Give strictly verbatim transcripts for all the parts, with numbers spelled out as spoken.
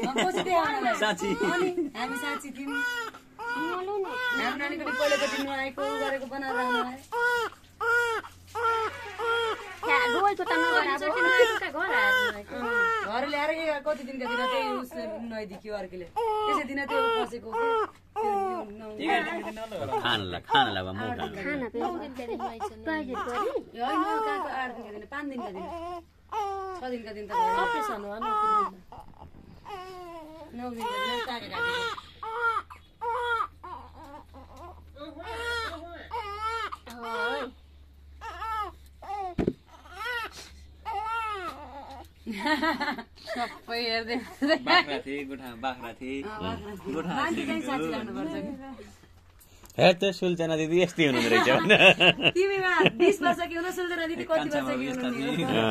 साँच्ची हामी साँच्ची थियौँ हाम्रो नानीको पहिलोको दिनमा आएको गरेको बनाएर आउनुलाई घर ल्याएर कति दिनका दिन त्यही उस नैदेखियो अर्कीले त्यसै दिन त्यो बसेको खानला खानला भा मोटा आठ दिनका दिन पाँच दिनका दिन छ दिनका दिन त अपरेसन हो नौ दिनका दिन काके काटेको सबै हेर्दै बाख्रा थिए गोठा बाख्रा थिए गोठा हे त सुल्ताना दिदी यस्तै हुनु रहेछ तिमीमा बीस वर्ष कि हुन सुल्ताना दिदी कति वर्ष कि हुनु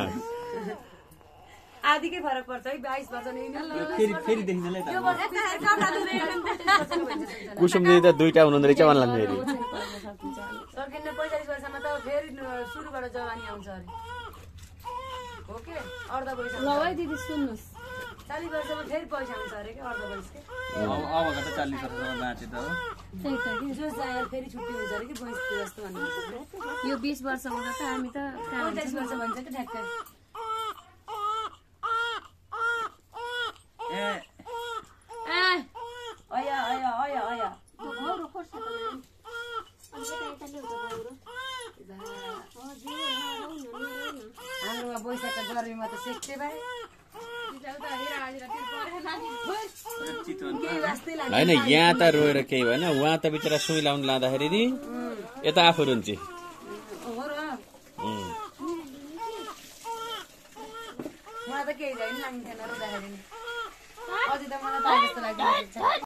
आदिकै फरक पर्छ है बाइस वर्ष नि फेरि फेरि देखिनलाई यो वर्ष कुसुम दिदी त दुईटा हुनु रहेछ भन्ला फेरि सकिन्न पैँतालिस वर्षमा त फेरि सुरुबाट जवानी आउँछ अरे हो के अर्ध पैसा ल है दिदी सुन्नुस् चालीस वर्षमा फेरि पैसा आउँछ अरे के अर्ध पैसा अबको त चालीस वर्षमा बाँचे त हो त्यही त कि जो चाहे फेरि छुट्टी हुन्छ अरे कि पैसा जस्तो भन्नु यो बीस वर्ष हुँदा त हामी त पैँतालिस वर्ष भन्छ कि ठ्याक्कै ए ए अया अया अया अया हाम्रोमा बैशाखको गर्मीमा त सेक्थे भाइ होइन यहाँ त रोएर केही भएन उहाँ त बिचरा सुई लाउनु लाँदाखेरि नि यता आफू रुन्ची मलाई त केही छैन लाग्ने थिएन रोँदाखेरि अझै त मलाई त जस्तो लाग्छ